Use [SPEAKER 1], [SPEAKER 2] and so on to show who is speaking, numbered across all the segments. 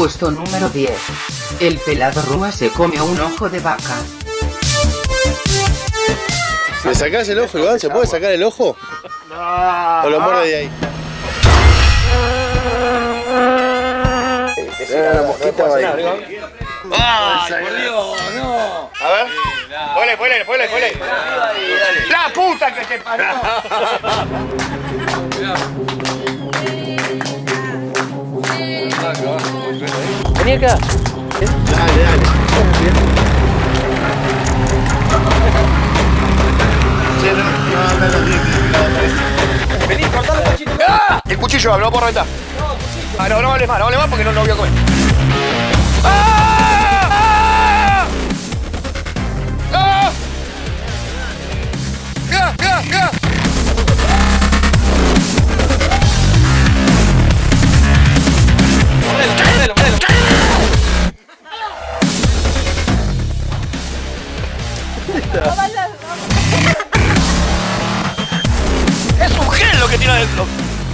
[SPEAKER 1] Puesto número 10. El pelado Rúa se come un ojo de vaca.
[SPEAKER 2] ¿Le sacás el ojo, Iván? ¿Se puede sacar el ojo?
[SPEAKER 3] No.
[SPEAKER 2] ¿O lo muerde de ahí?
[SPEAKER 3] Era la mosquita ahí.
[SPEAKER 4] ¡Ay, por Dios! ¡No!
[SPEAKER 2] A ver. Ponle.
[SPEAKER 3] ¡La puta que te parió!
[SPEAKER 4] Vení acá.
[SPEAKER 2] Dale.
[SPEAKER 4] Vení, cortalo el cachito.
[SPEAKER 3] ¡Ah! El cuchillo, lo puedo reventar. No hables más porque no lo voy a comer. ¡Ah! ¡Ah! ¡Mira!
[SPEAKER 4] Mordelo.
[SPEAKER 3] ¡Es un gel lo que tiene adentro!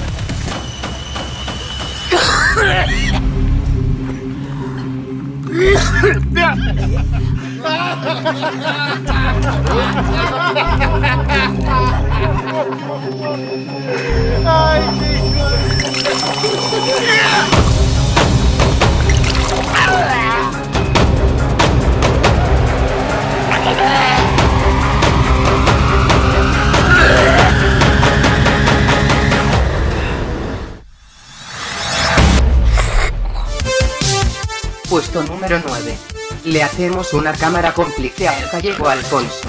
[SPEAKER 1] Puesto número 9. Le hacemos una cámara cómplice al gallego Alfonso.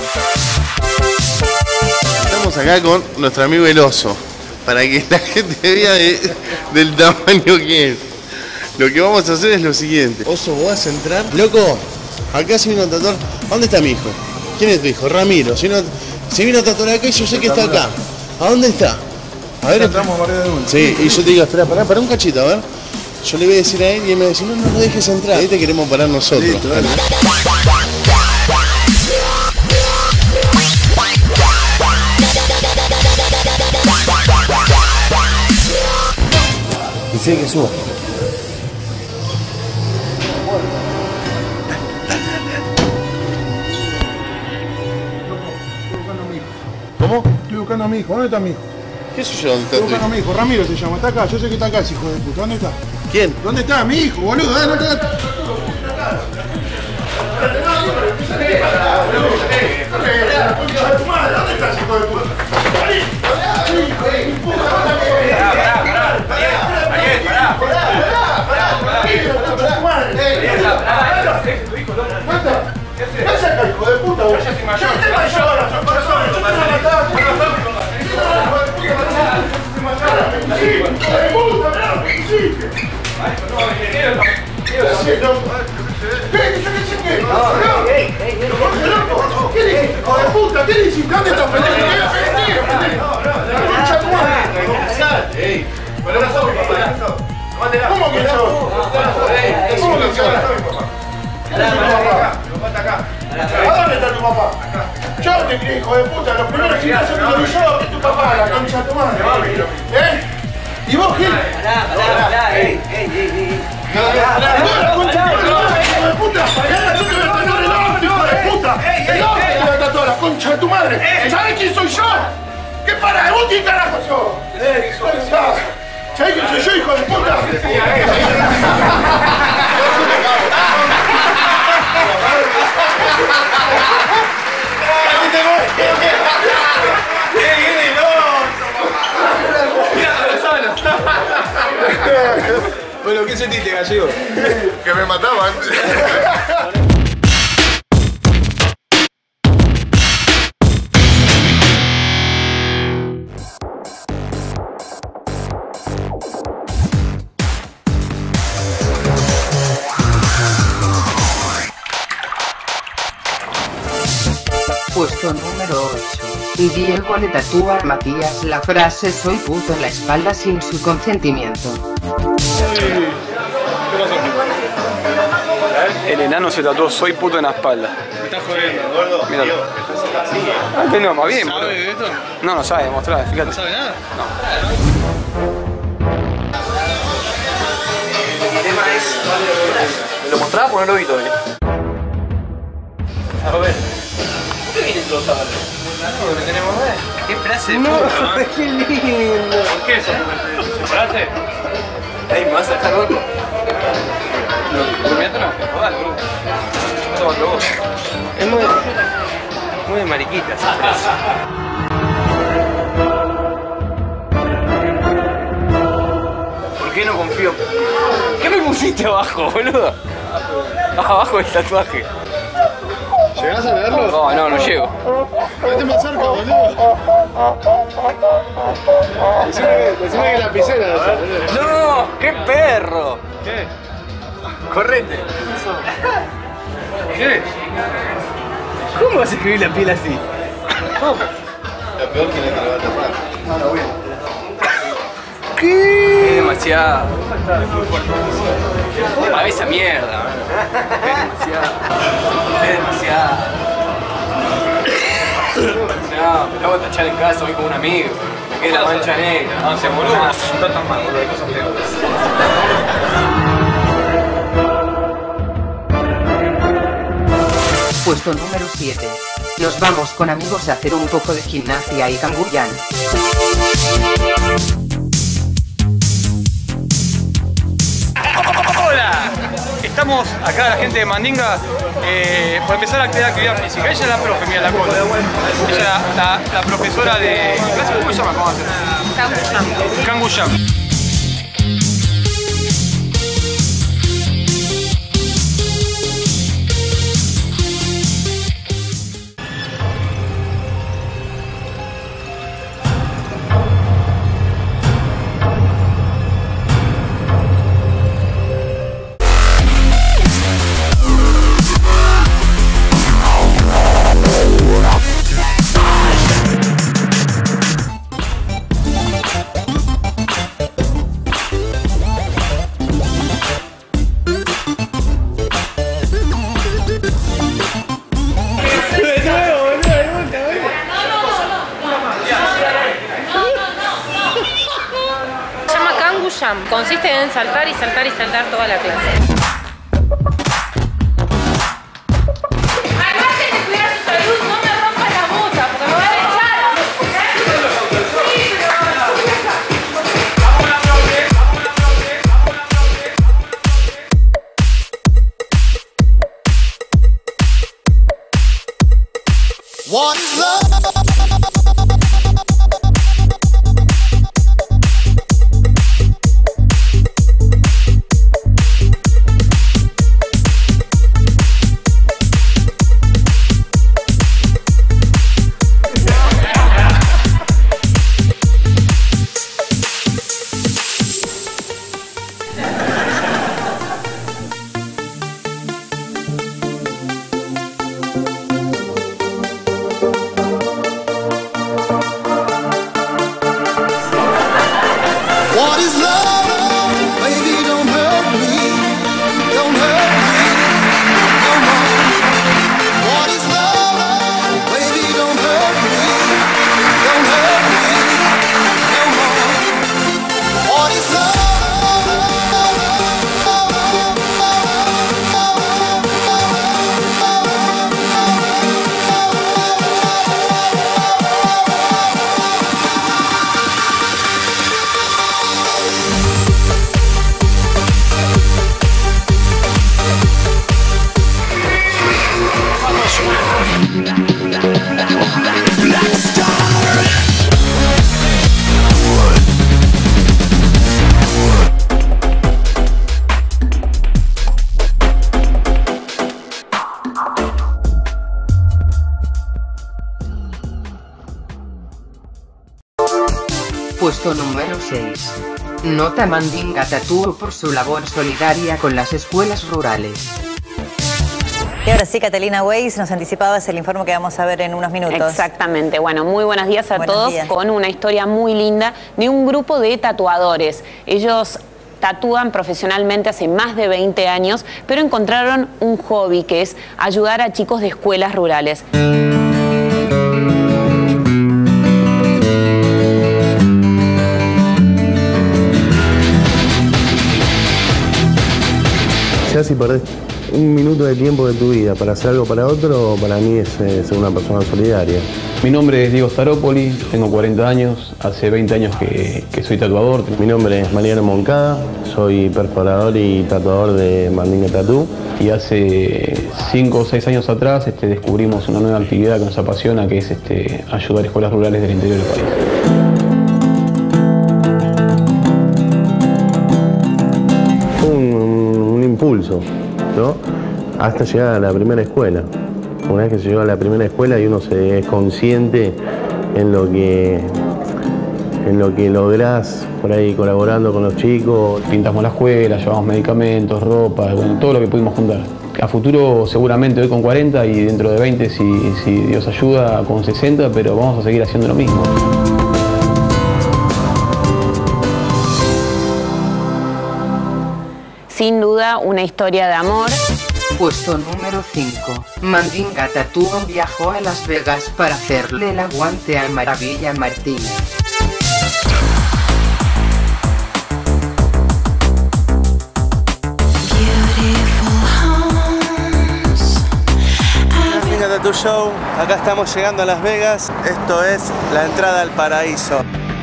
[SPEAKER 2] Estamos acá con nuestro amigo el oso, para que la gente vea del tamaño que es. Lo que vamos a hacer es lo siguiente. Oso, ¿vos vas a entrar? Loco, acá se vino a tatuar. ¿A dónde está mi hijo? ¿Quién es tu hijo? Ramiro. Se vino a tatuar acá y yo sé que está acá. ¿A dónde está? A ver.
[SPEAKER 5] Entramos a Barrio de Dulce.
[SPEAKER 2] Sí, y yo te digo, espera, pará un cachito, a ver. Yo le voy a decir a él y él me va a decir, no lo dejes entrar. Ahí te queremos parar nosotros.
[SPEAKER 5] Listo, dale.
[SPEAKER 6] Dice que suba.
[SPEAKER 2] ¿Cómo?
[SPEAKER 5] Estoy buscando a mi hijo. ¿Dónde está mi hijo?
[SPEAKER 2] ¿Qué sé yo? ¿Dónde está
[SPEAKER 5] Estoy
[SPEAKER 2] tu
[SPEAKER 5] buscando a
[SPEAKER 2] hijo?
[SPEAKER 5] mi hijo. Ramiro se llama. Está acá. Yo sé que está acá, ese hijo de puta. ¿Dónde está?
[SPEAKER 2] ¿Quién?
[SPEAKER 5] ¿Dónde está mi hijo, boludo? ¿Dónde está? ¿Qué le hiciste? ¿Dónde está? ¿Dónde ¿Cómo que no? ¿Cómo que no? ¿A dónde está tu papá? Yo te crié, hijo de puta. Los primeros gimnasios que lo vi yo, que es tu papá, la concha de tu madre. ¿Eh? ¿Y vos, Gil?
[SPEAKER 4] Pará, ey.
[SPEAKER 5] ¡No, la concha de tu madre, hijo de puta! ¡Yo te voy a tatuar el nombre, hijo de puta! ¡El nombre te voy a tatuar, la concha de tu madre! ¿Sabés quién soy yo? ¿Qué para? ¿Vos quién carajo sos? ¿Sabés quién soy yo, hijo de puta?
[SPEAKER 4] Bueno, ¿qué sentiste, gallego?
[SPEAKER 2] Que me mataban.
[SPEAKER 1] Puesto número 8. Diego le tatúa a Matías la frase soy puto en la espalda sin su consentimiento.
[SPEAKER 4] El enano se tatuó soy puto en la espalda.
[SPEAKER 7] Me estás jodiendo, gordo.
[SPEAKER 4] Míralo. Ah, que no, más bien, boludo.
[SPEAKER 7] ¿Sabe de esto?
[SPEAKER 4] No sabe, mostrá, fíjate.
[SPEAKER 7] ¿No sabe nada?
[SPEAKER 4] No.
[SPEAKER 3] ¿Me lo mostraba? Porque no lo vi todavía. A ver. ¿Por qué vienen los sábados? No, no tenemos nada. ¿Qué frase de puta?
[SPEAKER 2] ¡Qué lindo!
[SPEAKER 3] ¿Por qué eso? ¿Separaste? Ey, ¿me vas a dejar loco? No, durmiendo no. Joder, boludo. No tomas vos. Es muy de mariquita esa frase. ¿Por qué no confío? ¿Qué me pusiste abajo, boludo? Abajo del tatuaje.
[SPEAKER 2] ¿Llegás a leerlo?
[SPEAKER 3] No llego.
[SPEAKER 2] Vete más cerca, boludo. Decime que lapicera de esa, boludo.
[SPEAKER 3] ¡No! ¡Qué perro!
[SPEAKER 2] ¿Qué?
[SPEAKER 3] ¡Correte! ¿Qué? ¿Cómo vas a escribir la piel así?
[SPEAKER 2] Lo peor que le va a tapar.
[SPEAKER 3] ¿Qué? Es demasiado. Apaga esa mierda. Es demasiado. Es demasiado. No, me lo voy a tachar en casa, voy con un amigo. Me queda la mancha negra. No, se boludo. No está tan mal, boludo. Cosas peores.
[SPEAKER 1] Puesto número 7. Nos vamos con amigos a hacer un poco de gimnasia y cambuyan.
[SPEAKER 4] ¡Hola! Estamos acá la gente de Mandinga por empezar a actividad física. Ella es la profe, mira la cola. Ella es la profesora de clase. ¿Cómo se llama? ¿Cómo va a ser? Kanguyam.
[SPEAKER 6] Consiste en saltar y saltar y saltar toda la clase. Acuérdense de cuidar su salud, no me rompa la bota, porque me van a echar.
[SPEAKER 7] What is love? What is love? Baby, don't hurt me. Don't hurt me no more. What is love? Baby, don't hurt me. Don't hurt me no more. What is love?
[SPEAKER 1] Puesto número 6. Nota Mandinga Tattoo por su labor solidaria con las escuelas rurales.
[SPEAKER 8] Y ahora sí, Catalina Weiss, nos anticipabas el informe que vamos a ver en unos minutos.
[SPEAKER 9] Exactamente. Bueno, muy buenos días a
[SPEAKER 8] Buenos
[SPEAKER 9] todos
[SPEAKER 8] días.
[SPEAKER 9] con una historia muy linda de un grupo de tatuadores. Ellos tatúan profesionalmente hace más de 20 años, pero encontraron un hobby que es ayudar a chicos de escuelas rurales.
[SPEAKER 2] ya si perdés un minuto de tiempo de tu vida para hacer algo para otro, para mí es ser una persona solidaria.
[SPEAKER 10] Mi nombre es Diego Staropoli, tengo 40 años, hace 20 años que soy tatuador.
[SPEAKER 2] Mi nombre es Mariano Moncada, soy perforador y tatuador de Mandinga Tattoo.
[SPEAKER 10] Y hace 5 o 6 años atrás descubrimos una nueva actividad que nos apasiona, que es ayudar a escuelas rurales del interior del país.
[SPEAKER 2] Un impulso, ¿no? Hasta llegar a la primera escuela. Una vez que se llega a la primera escuela y uno se es consciente en lo que lográs por ahí colaborando con los chicos.
[SPEAKER 10] Pintamos la escuela, llevamos medicamentos, ropa, bueno, todo lo que pudimos juntar. A futuro seguramente hoy con 40 y dentro de 20 si Dios ayuda con 60, pero vamos a seguir haciendo lo mismo.
[SPEAKER 9] Sin duda, una historia de amor.
[SPEAKER 1] Puesto número 5. Mandinga Tattoo viajó a Las Vegas para hacerle el aguante a Maravilla Martínez.
[SPEAKER 11] Mandinga Tattoo Show, acá estamos llegando a Las Vegas. Esto es la entrada al paraíso.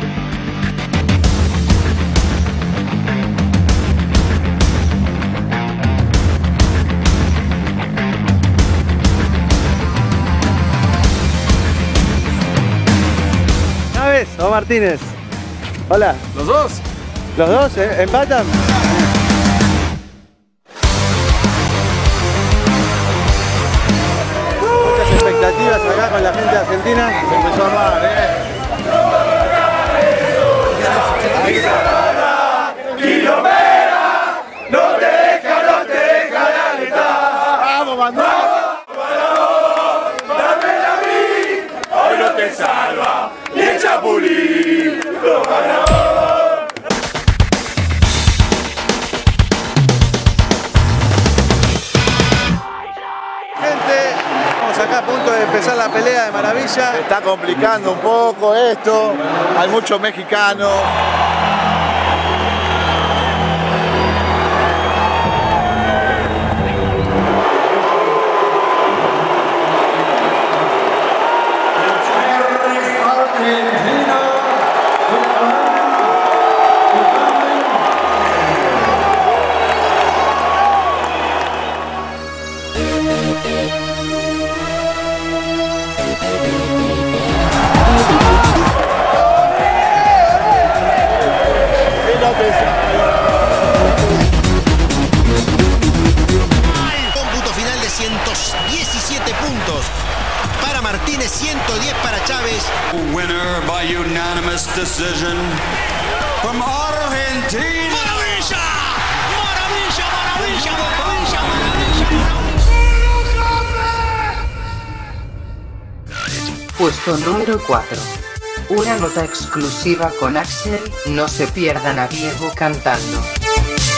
[SPEAKER 11] O Martínez. Hola.
[SPEAKER 3] ¿Los dos?
[SPEAKER 11] ¿Los dos? ¿Empatan? Muchas expectativas acá con la gente argentina. Se empezó a armar,
[SPEAKER 5] Quilomera, no te deja de alentar. Vamos, bandera. Dámela a mí, hoy no te salva ni el chapulín.
[SPEAKER 11] Gente, estamos acá a punto de empezar la pelea de Maravilla.
[SPEAKER 5] Se está complicando un poco esto. Hay muchos mexicanos.
[SPEAKER 12] Cómputo final de 117 puntos para Martínez, 110 para Chávez.
[SPEAKER 13] Winner by unanimous decision from Argentina.
[SPEAKER 12] ¡Maravilla! ¡Maravilla, maravilla, maravilla, maravilla!
[SPEAKER 1] Puesto número 4. Una nota exclusiva con Axel, no se pierdan a Diego cantando.